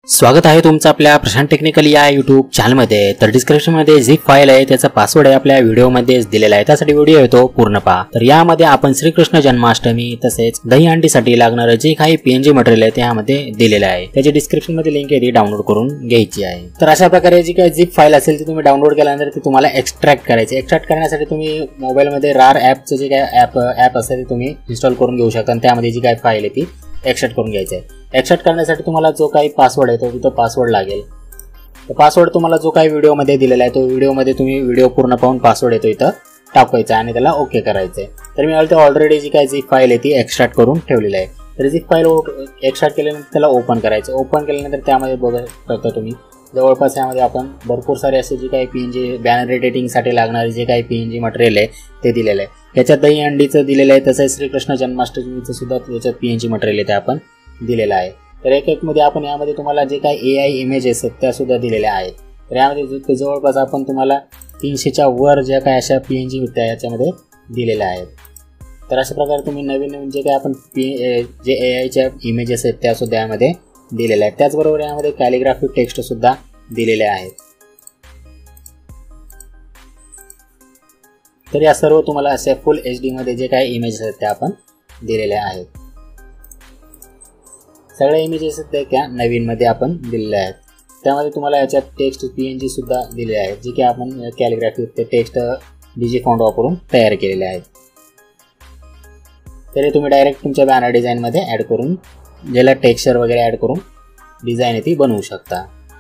स्वागत आहे तुमचं आपल्या प्रशांत टेक्निकल या यूट्यूब चॅनलमध्ये। तर डिस्क्रिप्शनमध्ये झिप फाईल आहे, त्याचा पासवर्ड आहे आपल्या व्हिडिओमध्येच दिलेला आहे, त्यासाठी व्हिडिओ येतो पूर्ण पहा। तर यामध्ये आपण श्रीकृष्ण जन्माष्टमी तसेच दहीहंडीसाठी लागणारे जे काही पीएनजी मटेरियल आहे त्यामध्ये दिलेले आहे, त्याची डिस्क्रिप्शनमध्ये लिंक आहे, ती डाउनलोड करून घ्यायची आहे। तर अशा प्रकारे जी काही झिप फाईल असेल ती तुम्ही डाउनलोड केल्यानंतर ती तुम्हाला एक्स्ट्रॅक्ट करायची। एक्स्ट्रॅक्ट करण्यासाठी तुम्ही मोबाईलमध्ये रार ॲपचं जे काही ॲप असेल ते तुम्ही इन्स्टॉल करून घेऊ शकता आणि त्यामध्ये जी काही फाईल आहे ती एक्स्ट्रॅक्ट करून घ्यायची आहे। एक्स्ट्रॅक्ट करण्यासाठी तुम्हाला जो काही पासवर्ड आहे तो तिथं पासवर्ड लागेल। तर पासवर्ड तुम्हाला जो काही व्हिडिओमध्ये दिलेला आहे तो व्हिडिओमध्ये तुम्ही व्हिडिओ पूर्ण पाहून पासवर्ड येतो इथं टाकायचा आणि त्याला ओके करायचं आहे। तर मी ऑलरेडी जी काही झिप फाईल आहे ती एक्स्ट्रॅक्ट करून ठेवलेली आहे। तर झिप फाईल एक्स्ट्रॅक्ट केल्यानंतर त्याला ओपन करायचं। ओपन केल्यानंतर त्यामध्ये बघू शकता तुम्ही जवळपास यामध्ये आपण भरपूर सारे असे जे काही पीएनजी बॅनर एडिटिंगसाठी लागणारे जे काही पीएनजी मटेरियल आहे ते दिलेलं आहे। याच्यात दहीहंडीचं दिलेलं आहे, तसंच श्रीकृष्ण जन्माष्टमीचं सुद्धा त्याच्यात पीएनजी मटेरियल आहे ते आपण दिलेलं आहे। तर एक मध्ये आपण यामध्ये तुम्हाला जे काही एआय इमेजेस आहेत त्या सुद्धा दिलेल्या आहेत। तर यामध्ये जवळपास आपण तुम्हाला 300च्या वर ज्या काही अशा पीएनजी होत्या याच्यामध्ये दिलेल्या आहेत। तर अशा प्रकारे तुम्ही नवीन जे काही आपण जे एआयच्या इमेजेस आहेत त्या सुद्धा यामध्ये दिलेल्या आहेत। त्याचबरोबर यामध्ये कॅलिग्राफी टेक्स्ट सुद्धा दिलेले आहेत। तर या सर्व तुम्हाला असे फुल HD मध्ये जे काही इमेजेस आहेत त्या आपण दिलेल्या आहेत। सगळे इमेजेस आहेत त्या नवीन मध्ये आपण दिलेले आहेत। त्यामध्ये तुम्हाला याच्यात टेक्स्ट पीएनजी सुद्धा दिले आहेत, जे की आपण कॅलिग्राफी ते टेक्स्ट डीजी फॉन्ट वापरून तयार केलेले आहेत। तरी तुम्ही डायरेक्ट तुमच्या बॅनर डिझाइन मध्ये ऍड करून ज्याला टेक्स्चर वगैरे ऍड करून डिझाइन ती बनवू शकता।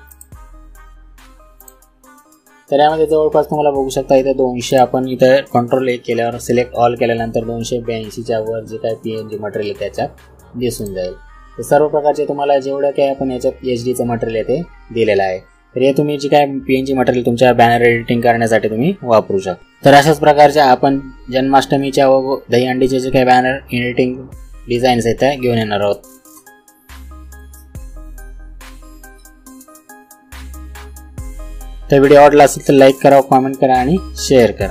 तर यामध्ये जवळपास तुम्हाला बघू शकता इथे 200 आपण इथे कंट्रोल एक केल्यावर सिलेक्ट ऑल केल्यानंतर 282च्या वर जे काही पीएनजी मटेरियल त्याच्यात दिसून जाईल। तर सर्व प्रकारचे तुम्हाला जेवढं काही आपण याच्यात एचडीचं मटेरियल आहे ते दिलेलं आहे। तर हे तुम्ही जे काय पीएनजी मटेरियल तुमच्या बॅनर एडिटिंग करण्यासाठी तुम्ही वापरू शकता। तर अशाच प्रकारच्या आपण जन्माष्टमीच्या व दहीहंडीचे जे काही बॅनर एडिटिंग डिझाईन्स आहेत त्या घेऊन येणार आहोत। तर व्हिडिओ आवडला असेल तर लाईक करा, कमेंट करा आणि शेअर करा।